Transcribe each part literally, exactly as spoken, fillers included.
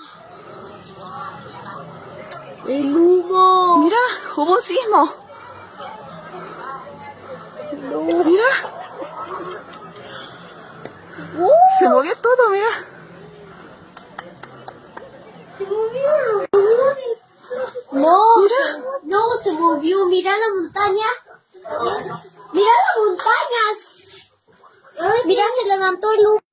El humo. Mira, hubo un sismo. No. Mira. Uh, Se movió todo, mira. se movió. No, Mira. no se movió. Mira la montaña. Mira las montañas. Mira, se levantó el humo.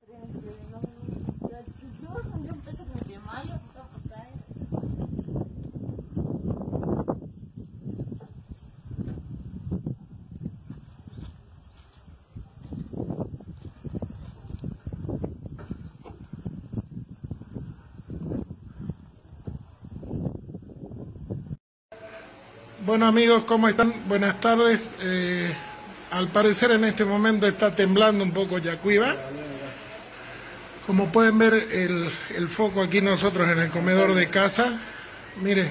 Bueno amigos, ¿cómo están? Buenas tardes. Eh, al parecer en este momento está temblando un poco Yacuiba. Como pueden ver el, el foco aquí nosotros en el comedor de casa. Mire,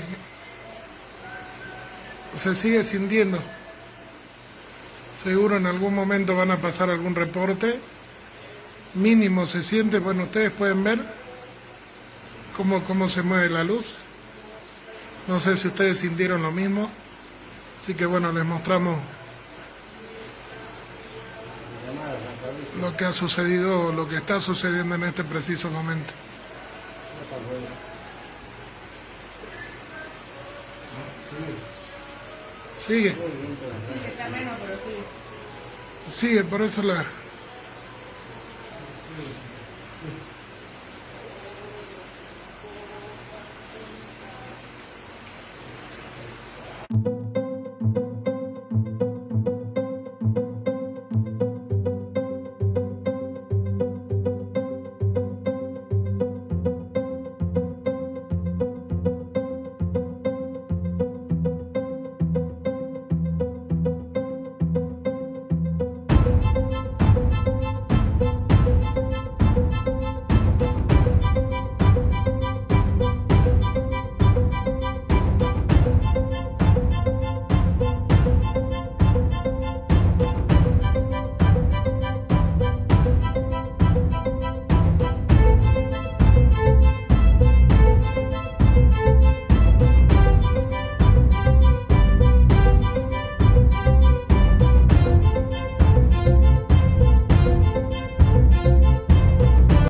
se sigue sintiendo. Seguro en algún momento van a pasar algún reporte. Mínimo se siente, bueno, ustedes pueden ver cómo, cómo se mueve la luz. No sé si ustedes sintieron lo mismo. Así que bueno, les mostramos lo que ha sucedido, lo que está sucediendo en este preciso momento. Sigue. Sigue, por eso la...